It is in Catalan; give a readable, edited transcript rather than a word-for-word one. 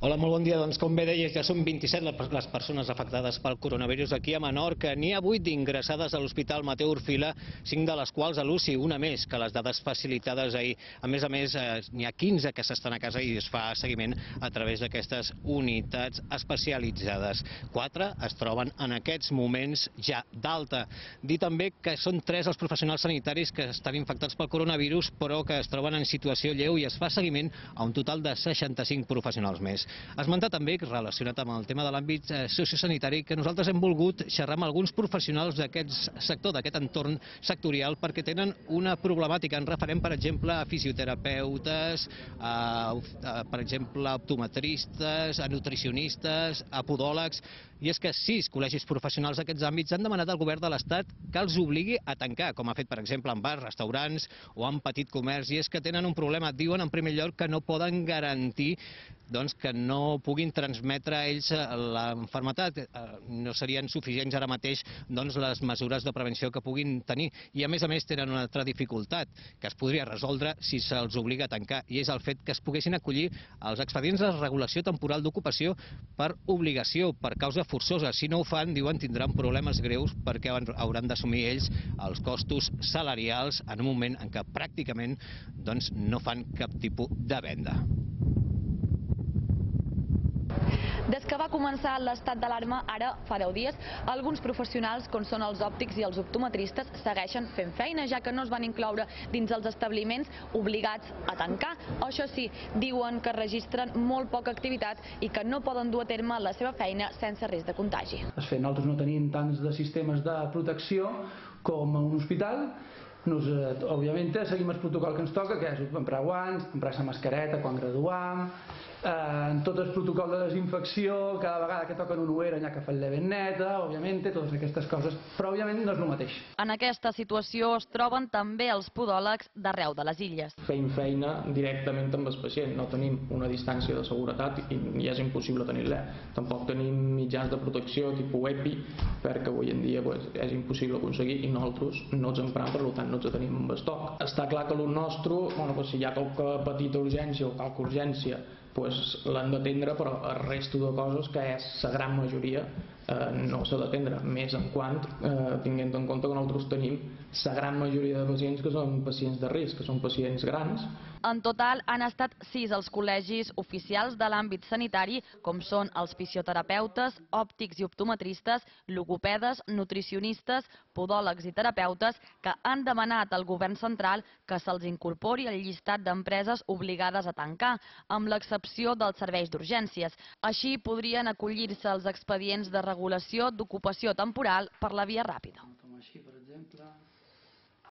Hola, molt bon dia. Doncs com bé deies, ja són 27 les persones afectades pel coronavirus aquí a Menorca. N'hi ha 8 ingressades a l'Hospital Mateu Orfila, 5 de les quals a l'UCI, una més que les dades facilitades ahir. A més, n'hi ha 15 que s'estan a casa i es fa seguiment a través d'aquestes unitats especialitzades. 4 es troben en aquests moments ja d'alta. Dir també que són 3 els professionals sanitaris que estan infectats pel coronavirus, però que es troben en situació lleu i es fa seguiment a un total de 65 professionals més. Esmentar també, relacionat amb el tema de l'àmbit sociosanitari, que nosaltres hem volgut xerrar amb alguns professionals d'aquest sector, d'aquest entorn sectorial, perquè tenen una problemàtica. En referent, per exemple, a fisioterapeutes, per exemple, a optometristes, a nutricionistes, a podòlegs. I és que 6 col·legis professionals d'aquests àmbits han demanat al govern de l'Estat que els obligui a tancar, com ha fet, per exemple, en bars, restaurants o en petit comerç. I és que tenen un problema. Diuen, en primer lloc, que no poden garantir que no puguin transmetre a ells l'enfermetat. No serien suficients ara mateix les mesures de prevenció que puguin tenir. I a més tenen una altra dificultat que es podria resoldre si se'ls obliga a tancar, i és el fet que es poguessin acollir als expedients de regulació temporal d'ocupació per obligació, per causa forçosa. Si no ho fan, diuen, tindran problemes greus perquè hauran d'assumir ells els costos salarials en un moment en què pràcticament no fan cap tipus de venda. Des que va començar l'estat d'alarma, ara fa 10 dies, alguns professionals, com són els òptics i els optometristes, segueixen fent feina, ja que no es van incloure dins els establiments obligats a tancar. Això sí, diuen que registren molt poca activitat i que no poden dur a terme la seva feina sense risc de contagi. Nosaltres no tenim tants de sistemes de protecció com a un hospital. Òbviament seguim el protocol que ens toca, que és emprar guants, emprar la mascareta quan graduam, tot el protocol de desinfecció, cada vegada que toquen una uera n'hi ha que fer-la ben neta, òbviament, totes aquestes coses, però òbviament no és el mateix. En aquesta situació es troben també els podòlegs d'arreu de les illes. Fem feina directament amb el pacient, no tenim una distància de seguretat i és impossible tenir-la. Tampoc tenim mitjans de protecció tipus EPI, perquè avui en dia és impossible aconseguir i nosaltres no els emprem, per tant no els tenim en estoc. Està clar que el nostre, si hi ha qualque petita urgència o qualque urgència, l'han d'atendre, però el resto de coses, que és la gran majoria, no s'ha d'atendre, més en quant tinguent en compte que nosaltres tenim la gran majoria de pacients que són pacients de risc, que són pacients grans. En total han estat 6 els col·legis oficials de l'àmbit sanitari, com són els fisioterapeutes, òptics i optometristes, logopedes, nutricionistes, podòlegs i terapeutes, que han demanat al govern central que se'ls incorpori al llistat d'empreses obligades a tancar, amb l'excepció dels serveis d'urgències. Així podrien acollir-se als expedients de regulació d'ocupació temporal per la via ràpida. Com així, per exemple...